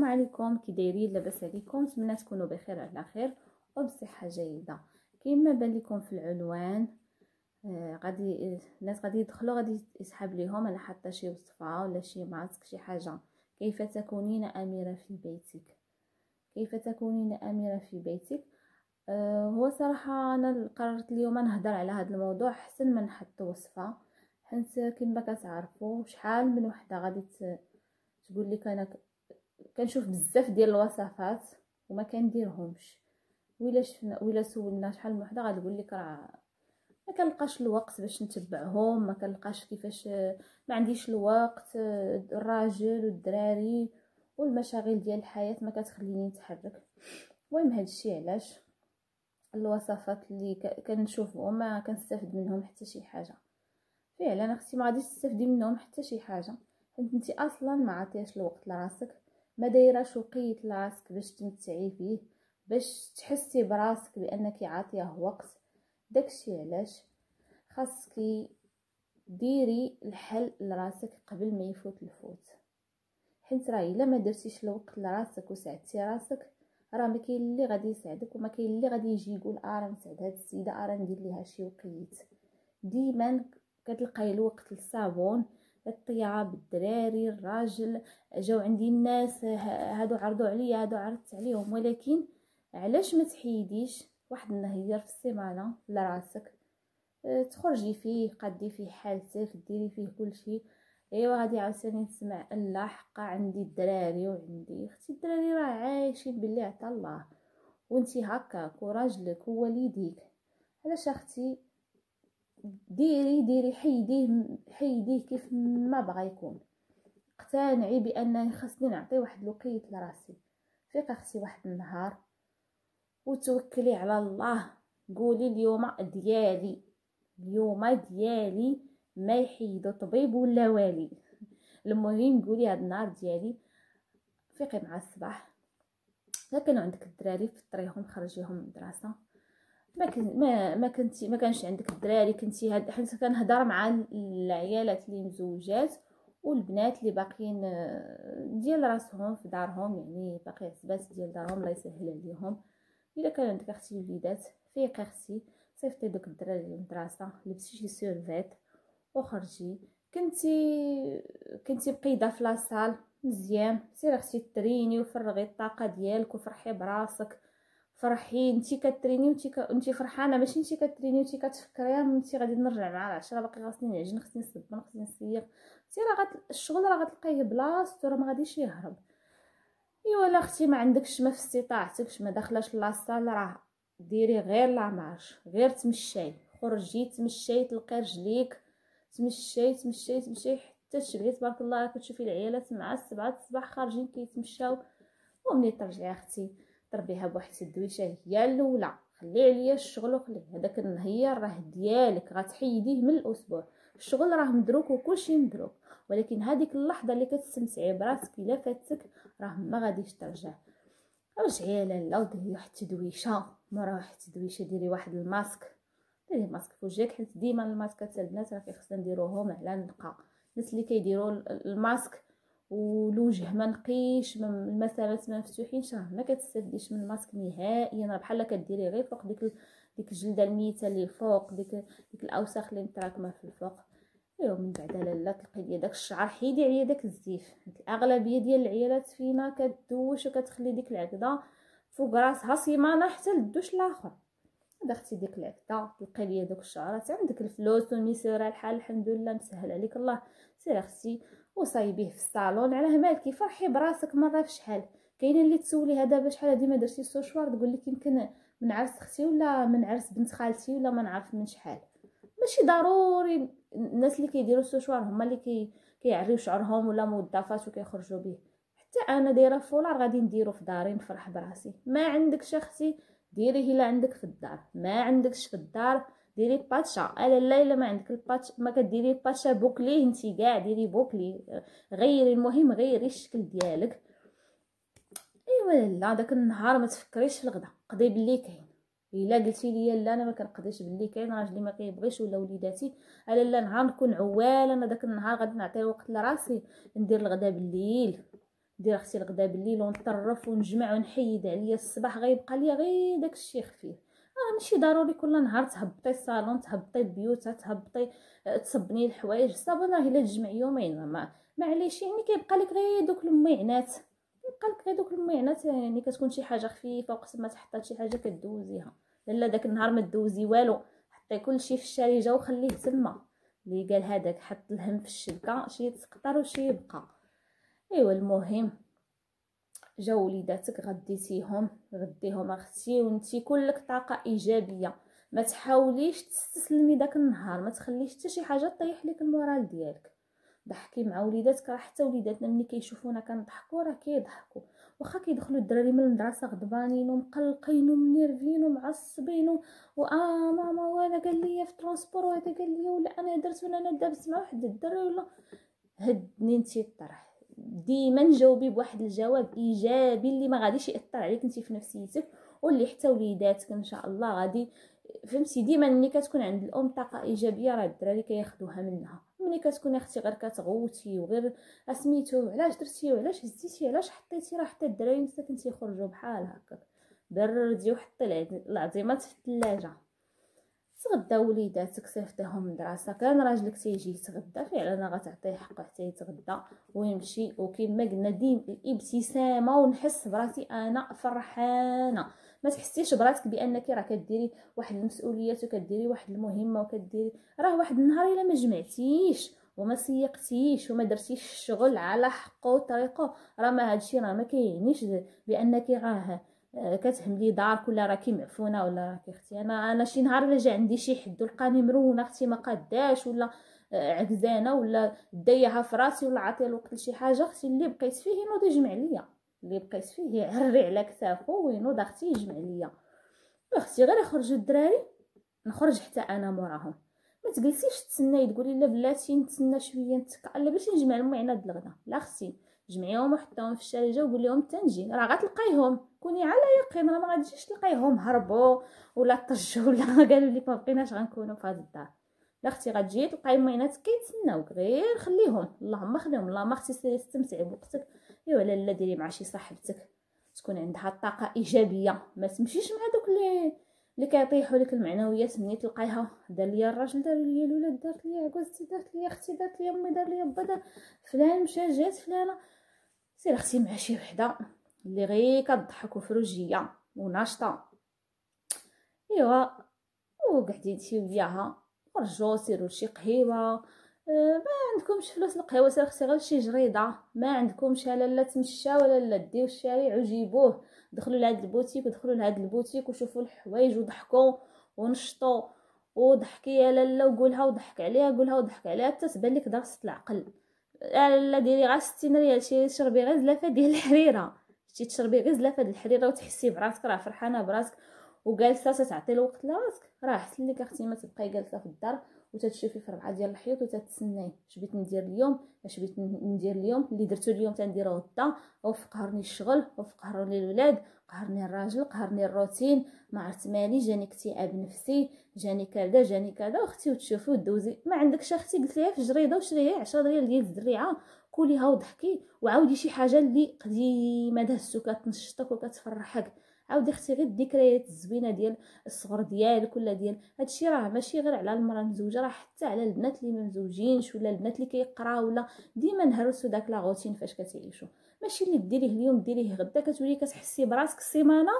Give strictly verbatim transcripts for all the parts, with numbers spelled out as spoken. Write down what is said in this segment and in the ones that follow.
عليكم، كي دايرين؟ لاباس عليكم؟ نتمنى تكونوا بخير على خير وبصحه جيده. كيما بان لكم في العنوان آه غادي الناس غادي يدخلوا غادي يسحب ليهم انا حاطه شي وصفه ولا شي ماسك شي حاجه. كيف تكونين اميره في بيتك؟ كيف تكونين اميره في بيتك؟ آه هو صراحه انا قررت اليوم نهضر على هذا الموضوع احسن ما نحط وصفه، حيت كما كتعرفوا شحال من وحده غادي تقول لك انا كنشوف بزاف ديال الوصفات وما كنديرهمش. ويلا شفنا ويلا سولنا شحال من وحده غتقول لك راه ما كنلقاش الوقت باش نتبعهم، ما كنلقاش كيفاش، ما عنديش الوقت، الراجل والدراري والمشاغل ديال الحياه ما كتخليني نتحرك. المهم هادشي علاش الوصفات اللي كنشوفهم ما كنستافد منهم حتى شي حاجه. فعلا اختي ما غاديش تستافدي منهم حتى شي حاجه، حيت انت اصلا ما عطياش الوقت لراسك، ما دايراش وقيت لراسك باش تمتعي فيه، باش تحسي براسك بانك عاطيه وقت. داكشي علاش خاصك ديري الحل لراسك قبل ما يفوت الفوت، حيت راه الا ما درتيش الوقت لراسك وساعدتي راسك راه ما كاين اللي غادي يساعدك، وما كاين اللي غادي يجي يقول اه راه نساعد هاد السيده، اه راه ندير ليها شي وقيت. ديما كتلقاي الوقت للصابون، الطياب، الدراري، الراجل. جاو عندي الناس هادو عرضوا عليا، هادو عرضت عليهم، ولكن علاش ما تحيديش واحد النهار في السيمانه لراسك تخرجي فيه، قدي فيه حالتك، ديري فيه كل شيء. ايوا غادي عاوتاني نسمع لا حقا عندي الدراري وعندي اختي، الدراري راه عايشين باللي عطا الله، وانتي هكاك وراجلك ووليديك. علاش اختي ديري ديري حيديه حيديه كيف ما بغى يكون. اقتنعي بان خاصني نعطي واحد الوقيت لراسي. فيق اختي واحد النهار وتوكلي على الله، قولي اليوم ديالي، اليوم ديالي، ما يحيدو طبيب ولا والي. المهم قولي هاد النهار ديالي. فيقي مع الصباح، الا كانوا عندك الدراري فطريهم خرجيهم من المدرسه، ما كنت ما ما كنتي ما كانش عندك الدراري كنتي هاد حيت كنهضر مع العيالات اللي مزوجات والبنات اللي باقيين ديال راسهم في دارهم، يعني باقي عزبات ديال دارهم الله يسهل عليهم. الا كان عندك اختي وليدات فيقي اختي، صيفطي دوك الدراري للمدرسه، لبسي شي سيرفيت وخرجي. كنتي كنتي بقيده في لاصال مزيان، سيري اختي تريني وفرغي الطاقه ديالك وفرحي براسك. فرحي انتي كتريني وانتي ك... انتي فرحانه، ماشي انتي كتريني وانتي كتفكري انتي غادي نرجع مع العشره باقي خاصني نعجن، خاصني نصبن، خاصني نسيق. سير راه غت... الشغل راه غتلقايه بلاصتو، راه ما غاديش يهرب. ايوا لا اختي ما عندكش ما في استطاعتكش ما داخلاش لاصال، راه ديري غير لا مارش، غير تمشاي، خرجي تمشاي تلقي رجليك، تمشاي تمشاي تمشاي حتى تشبعي. تبارك الله كتشوفي العيالات مع السبعة الصباح خارجين كيتمشاو. ومني ترجعي اختي تربيها بواحد الدويشه هي الاولى، خلي عليا الشغل وخلي هذاك النهار راه ديالك، غتحيديه من الاسبوع. الشغل راه مدروك وكلشي مدروك، ولكن هذيك اللحظه اللي كتستمتعي براسك الا فاتك راه ما غاديش ترجع. رجعي لاله وديري واحد التدويشه، مورا واحد التدويشه ديري واحد الماسك، ديري ماسك في وجهك، حيت ديما الماسكات تاع البنات راه كيخصنا نديروهم على النقا. الناس اللي كيديروا الماسك والوجه ما نقيش، المسامات ما مفتوحينش، راه ما كتستافديش من الماسك نهائيا، راه بحال كديري غير فوق ديك ديك الجلده الميته اللي فوق، ديك ديك الاوساخ اللي متراكمه في الفوق. ايوا من بعد لاله تلقي لي داك الشعر، حيدي عليا داك الزيف. الاغلبيه ديال العيالات فينا كدوش وكتخلي ديك العقده فوق راسها سيمانه حتى للدوش الاخر. هذا اختي ديك العقده تلقي لي دوك الشعرات، عندك الفلوس والميسوره الحال الحمد لله مسهل عليك الله، سير اختي وصايبيه في الصالون. علاه مالكي فرحي براسك مره في شحال. كاينين اللي تسوليها دابا شحال هادي ما درتي السوشوار، تقول لك يمكن من عرس اختي ولا من عرس بنت خالتي ولا ما نعرف من شحال. ماشي ضروري الناس اللي كيديروا السوشوار هما اللي كي كيعريو شعرهم ولا موظفات وكيخرجوا به. حتى انا دايره فولار غادي نديرو في داري نفرح براسي. ما عندكش اختي ديريه الا عندك في الدار، ما عندكش في الدار ديري باتشا. الا لا الا ما عندك الباتش ما كديري الباتشا بوكليه انتي كاع ديري بوكلي، غيري المهم غيري الشكل ديالك. ايوا لا داك النهار ما تفكريش في الغدا، قضي باللي كاين. الا قلتي لي لا انا ما كنقضيش باللي كاين، راجلي ما كيبغيش ولا وليداتي، الا لا نهار نكون عوال انا داك النهار غادي نعطي وقت لراسي ندير الغدا بالليل. ندير اختي الغدا بالليل ونطرف ونجمع ونحيد عليا الصباح، غيبقى ليا غير داكشي خفيف. راه ماشي ضروري كل نهار تهبطي الصالون، تهبطي البيوت، تهبطي تصبني الحوايج. الصابون راه الا تجمع يومين ما معليش، يعني كيبقى لك غير دوك الميعنات، كيبقى لك غير دوك الميعنات، يعني كتكون شي حاجه خفيفه وقت ما تحطات شي حاجه كدوزيها. لا داك النهار ما دوزي والو، حطي كلشي في الشارجه وخليه تما. اللي قال هذاك حط الهم في الشبكه، شي يتسقطر وشي يبقى. ايوا المهم جاو وليداتك غديتيهم، غديهم اختي، وانتي كلك طاقه ايجابيه. ما تحاوليش تستسلمي داك النهار، ما تخليش حتى شي حاجه طيح لك المورال ديالك. ضحكي مع وليداتك، راه حتى وليداتنا ملي كيشوفونا كنضحكوا راه كيضحكوا. واخا كيدخلوا الدراري من المدرسه غضبانين ومقلقين ومنيرفين ومعصبين و... واه ماما وانا قال لي في ترونسبور وهذا قال لي ولا انا درت ولا انا دابت مع واحد الدري ولا. هدني انتي الطرح، ديما جاوبي بواحد الجواب ايجابي اللي ما غاديش ياثر عليك انت في نفسيتك، واللي حتى وليداتك ان شاء الله غادي. فهمتي ديما ملي كتكون عند الام طاقه ايجابيه راه الدراري كياخذوها منها. ملي كتكوني اختي غير كتغوتي وغير اسميتو علاش درتي وعلاش هزيتي علاش حطيتي، راه حتى الدراري مساكن تيخرجوا بحال هكا. بردي وحطي العظيمات في الثلاجه. تغدا وليداتك صيفطيهم المدرسه، كان راجلك تيجي يتغدى فعلا غتعطيه حقه حتى يتغدى ويمشي. وكما قلنا ديم الابتسامه، ونحس براسي انا فرحانه. ما تحسيش براسك بانك راه كديري واحد المسؤوليات وكديري واحد المهمه وكديري، راه واحد النهار الا ما جمعتيش وما سيقتيش وما درتيش الشغل على حقه وطريقه، راه ما هادشي راه ما كيعنيش بانك راه كتهملي دارك ولا راكي معفونه ولا راكي اختي. انا انا شي نهار الا جا عندي شي حد ولقاني مرونه اختي ما قاداش ولا عكزانه ولا دايها في راسي ولا عطيه الوقت لشي حاجه، اختي اللي بقيت فيه ينوض يجمع ليا، اللي بقيت فيه يعري على كتافو وينوض اختي يجمع ليا. اختي غير يخرجوا الدراري نخرج حتى انا موراهم. ما تجلسيش تسناي تقولي لا بلاتي نتسنى شويه نتكا باش نجمع المعينات الغدا. لا اختي جمعيهم وحطيهم في الشارجه وقول لهم تنجي، راه غتلقايهم. كوني على يقين راه ما غاديش تلقايهم هربوا ولا طجوا ولا قالوا لك ما بقيناش غنكونوا في هذا الدار. لا اختي غتجي تلقاي المعينات كيتسناوك، غير خليهم اللهم خليهم. اللهم اختي استمتعي بوقتك. ايوا لالا ديري مع شي صاحبتك تكون عندها الطاقه ايجابيه، ما تمشيش مع دوك اللي اللي كيطيحوا لك المعنويات. مني تلقايها دار ليا الراجل، دار ليا الولاد، دارت ليا عكوزتي، دارت ليا اختي، دارت ليا امي، دار ليا با، دار فلان مشى جات فلانه. سير اختي مع شي وحده اللي غير كتضحك وفروجيه وناشطه. ايوا وقعدي انتي وياها، خرجوا سيروا لشي قهيوه. أه ما عندكمش فلوس القهوه سير اختي غير شي جريده، ما عندكمش لا تمشى ولا لا ديو الشارع وجيبوه. دخلوا لهاد البوتيك ودخلوا لهاد البوتيك وشوفوا الحوايج وضحكوا ونشطوا. وضحكي يا لاله وقولها وضحك عليها، قولها وضحك عليها حتى تبان لك درست العقل. لا ديري غير ستين ريال شي تشربي غير زلافه ديال الحريره، شتي تشربي غير زلافه ديال الحريره وتحسي براسك راه فرحانه براسك وجالسه تعطي الوقت لراسك. راه احسن لك اختي ما تبقاي جالسه في الدار وتتشوفي في ربعه ديال الحيوط وتتسناي اش بغيت ندير اليوم، اش بغيت ندير اليوم، اللي درتو اليوم تنديرو غدا. وف قهرني الشغل، وف قهروني الولاد، قهرني الراجل، قهرني الروتين، ما عرفت مالي، جاني اكتئاب نفسي، جاني كذا جاني كذا. اختي وتشوفي ودوزي. ما عندكش اختي قلت ليها في جريده وشريها عشرة ريال ديال الزريعه كليها وضحكي وعاودي شي حاجه اللي قديمه دازتو كتنشطك وكتفرحك. عاودي اختي غير الذكريات الزوينه ديال الصغر ديالك ولا ديال هادشي. راه ماشي غير على المراه مزوجه، راه حتى على البنات اللي ما مزوجينش ولا البنات اللي كيقراو ولا ديما نهرسوا داك لا روتين فاش كتعيشوا. ماشي اللي ديريه اليوم ديريه غدا، كتولي كتحسي براسك السيمانه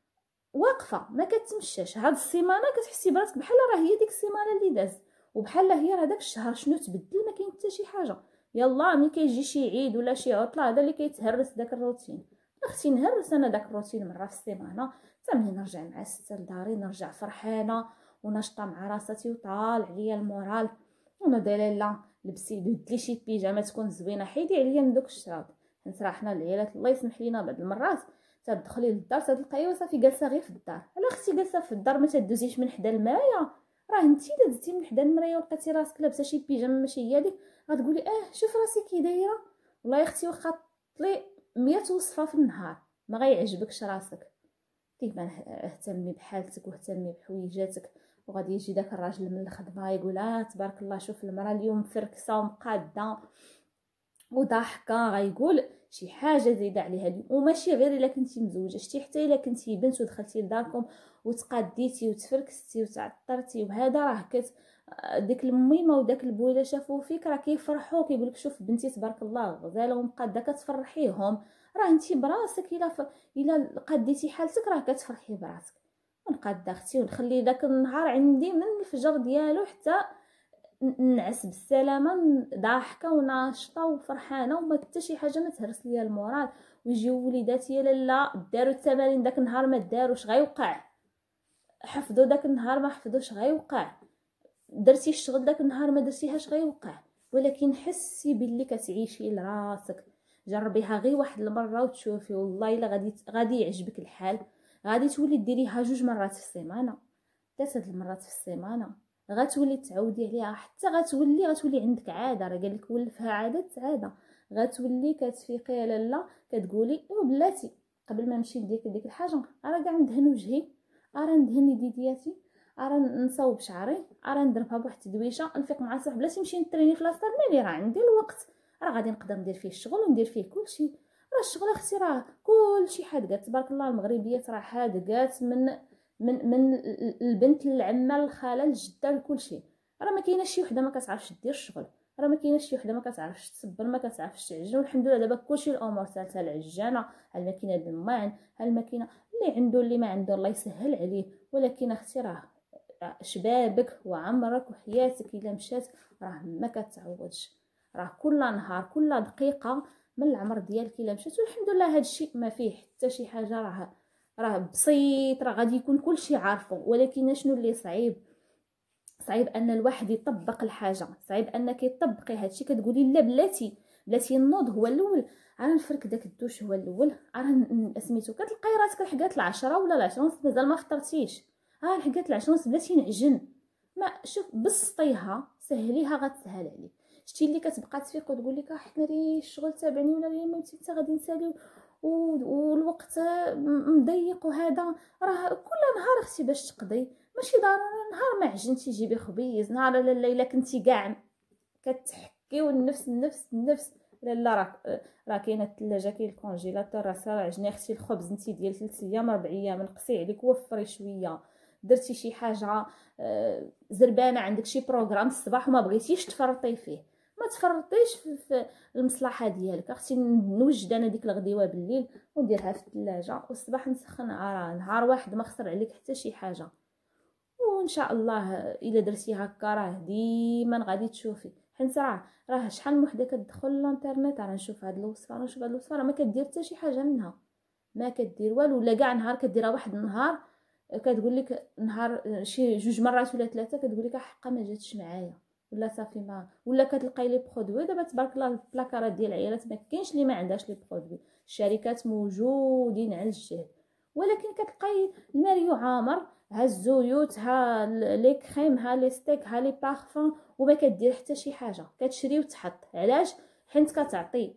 واقفه ما كتمشاش. هاد السيمانه كتحسي براسك بحال راه هي ديك السيمانه اللي داز، وبحال هي راه داك الشهر شنو تبدل، ما كاين حتى شي حاجه. يلا ملي كيجي شي عيد ولا شي عطله هذا اللي كيتهرس داك الروتين. اختي نهرس انا داك الروتين مره في السيمانه حتى ملي نرجع مع السته لداري نرجع فرحانه وناشطه مع راساتي وطال عليا المورال. وانا دايره لا لبسي بدلي شي بيجامه تكون زوينه، حيدي عليا من دوك الشراب. حيت راه حنا العيالات الله يسمح لينا بعض المرات تدخلي للدار تلقايها صافي جالسه غير في الدار. على اختي جالسه في الدار ما تدوزيش من حدا المرايه. راه انتي الا دزتي من حدا المرايه ولقيتي راسك لابسه شي بيجامه ماشي هي ديك غتقولي اه شوف راسي كي دايره. والله يا اختي واخا طلي مية وصفه في النهار ما غيعجبكش راسك. ديما اهتمي بحالتك واهتمي بحويجاتك. وغادي يجي داك الراجل من الخدمه يقول اه تبارك الله شوف المراه اليوم فركسه ومقاده وضاحكه، غيقول شي حاجه زايده عليها اليوم، وماشي غير الا كنتي مزوجه، شتي حتى الا كنتي بنت ودخلتي لداركم وتقاديتي وتفركستي وتعطرتي وهذا، راه كت ديك الميمه وداك البويله شافوا فيك راه كيفرحوا كيقول لك شوف بنتي تبارك الله غزاله ومقاده كتفرحيهم. راه انت براسك الا ف... الا قديتي حالتك راه كتفرحي براسك. ونقاد اختي ونخلي داك النهار عندي من الفجر ديالو حتى نعس بالسلامه ضاحكه وناشطه وفرحانه وما حتى شي حاجه ما تهرس ليا المورال. ويجيو وليداتي يا لاله داروا التمارين داك النهار ما داروش غيوقع، حفظوا داك النهار ما حفظوش غيوقع، درتي الشغل داك النهار ما درتيهاش غيوقع. ولكن حسي باللي كتعيشي لراسك، جربيها غير واحد المره وتشوفي والله الا غادي غادي يعجبك الحال. غادي تولي ديريها جوج مرات في السيمانه، ثلاثه المرات في السيمانه، غتولي تعودي عليها حتى غتولي غتولي عندك عاده. راه قال لك ولفها عاده عاده. غتولي كتفيقي يا لاله كتقولي او بلاتي قبل ما نمشي ندير ديك الحاجه راه كاع ندهن وجهي، راه ندهن يدياتي، راه نصاوب شعري، راه نضربها بواحد التدويشه، نفيق مع الصباح بلاتي نمشي نتريني في لاصال مالي راه عندي الوقت، راه غادي نقدر ندير فيه الشغل وندير فيه كلشي. راه الشغل اختي راه كلشي حادقات تبارك الله. المغربيات راه حادقات من من من البنت للعمه للخاله للجده لكلشي. راه ما كايناش شي وحده ما كتعرفش دير الشغل، راه ما كايناش شي وحده ما كتعرفش تصبر ما كتعرفش تعجن. والحمد لله دابا كلشي الامور سالته، العجانه الماكينه ديال الماعن الماكينه اللي عنده اللي ما عنده الله يسهل عليه. ولكن اختي راه شبابك وعمرك وحياتك الا مشات راه ما كتعوضش. راه كل نهار كل دقيقه من العمر ديالك الا مشات. والحمد لله هذا الشيء ما فيه حتى شي حاجه، راه راه بسيط، راه غادي يكون كلشي عارفه. ولكن شنو اللي صعيب؟ صعيب ان الواحد يطبق الحاجه، صعيب انك تطبقي هادشي. كتقولي لا بلاتي بلاتي النوض هو الاول، انا نفرك داك الدوش هو الاول، انا سميتو كتلقاي راسك لحقات العشرة ولا العشرة ونص مازال ما فطرتيش. ها لحقات العشرة ونص بلاتي نعجن. ما شوف بسطيها سهليها غتسهل عليك. شتي اللي كتبقى تفيق وتقول لك حنا راه الشغل تابعني ولا يا مامتي انت غادي نساليو والوقت مضيق وهذا. راه كل نهار اختي باش تقضي ماشي ضروري نهار ما عجنتي جيبي خبيز، نهار لا الا كنتي كاع كتحكيو النفس النفس النفس لا لا راه راه كاينه الثلاجه كاين الكونجيلاتور راه ساره عجني اختي الخبز انت ديال ثلاث ايام ربع ايام نقصي عليك وفري شويه. درتي شي حاجه زربانه عندك شي بروغرام الصباح وما بغيتيش تفرطي فيه ما تفرطيش في المصلحه ديالك اختي. نوجد انا ديك الغديوه بالليل ونديرها في الثلاجه والصباح نسخن نهار واحد ما خسر عليك حتى شي حاجه. وان شاء الله الا درتي هكا راه ديما غادي تشوفي. حيت راه راه شحال من وحده كتدخل للانترنت راه نشوف هاد الوصفه نشوف هاد الوصفه راه ما كدير حتى شي حاجه منها، ما كدير والو. ولا كاع نهار كديرها واحد النهار كتقول لك نهار شي جوج مرات ولا ثلاثه كتقول لك حقا ما جاتش معايا ولا صافي ما. ولا كتلقاي لي برودوي دابا تبارك الله البلاكارات ديال العيالات ما كاينش اللي ما عندهاش لي برودوي، الشركات موجودين على الجهد. ولكن كتلقاي الماريو عامر ها الزيوت ها لي كريم ها لي ستيك ها لي بارفان وما كدير حتى شي حاجه. كتشري وتحط. علاش؟ حيت كتعطي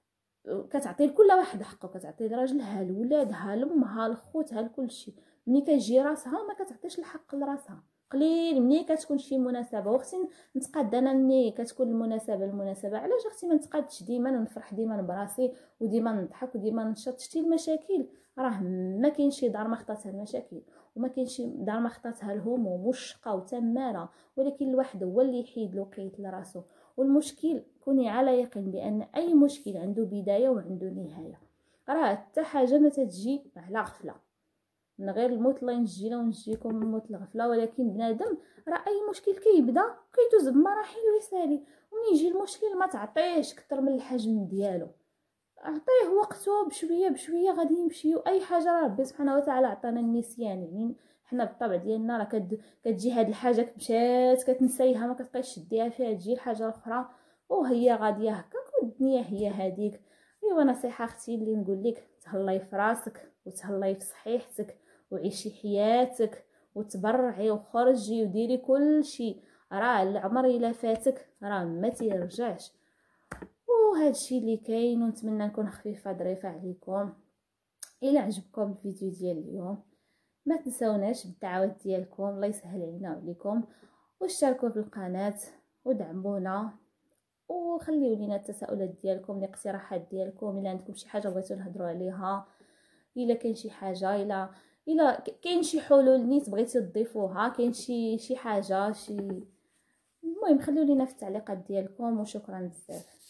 كتعطي لكل واحد حقه، كتعطي لراجلها لولادها لامها لخوتها لكلشي. ملي كتجي راسها ما كتعطيش الحق لراسها قليل. ملي كتكون شي مناسبه واختي نتقاد انا ملي كتكون المناسبه المناسبه علاش اختي ما نتقادش ديما ونفرح ديما براسي وديما نضحك وديما نشط. شتي المشاكل راه ما كاينش شي دار ما خطاتها المشاكل وما كاينش شي دار ما خطاتها الهموم والشقا وتماره. ولكن الواحد هو اللي يحيد الوقيت لراسو. والمشكل كوني على يقين بان اي مشكل عنده بدايه وعنده نهايه. راه حتى حاجه ما تجي على غفله من غير الموت الله ينجينا ونجيكم من موت الغفله. ولكن بنادم راه اي مشكل كيبدا كيدوز بمراحل ويسالي. ومن يجي المشكل ما تعطيهش كتر من الحجم ديالو، اعطيه وقته بشويه بشويه غادي يمشي. اي حاجه راه ربي سبحانه وتعالى عطانا النسيان. يعني حنا بالطبع ديالنا راه كد... كتجي هاد الحاجه مشات كتنسيها ما كتبقايش تديها فيها تجي الحاجه الاخرى وهي غاديه هكاك والدنيا هي هذيك. ايوا نصيحه اختي اللي نقول لك تهلاي في راسك وتهلاي في صحيحتك وعيشي حياتك وتبرعي وخرجي وديري كل شيء. راه العمر الا فاتك راه ما تيرجعش. وهذا الشيء اللي كاين ونتمنى نكون خفيفه ظريفه عليكم. الى عجبكم الفيديو ديال اليوم ما تنساوناش بالدعوات ديالكم الله يسهل علينا وعليكم واشتركوا في القناه ودعمونا وخليو لينا التساؤلات ديالكم، الاقتراحات ديالكم، الا عندكم شي حاجه بغيتو نهضروا عليها، الا كاين شي حاجه، الا الا كاين شي حلول نيت بغيتو تضيفوها، كاين شي شي حاجه شي المهم خليو لينا في التعليقات ديالكم. وشكرا بزاف.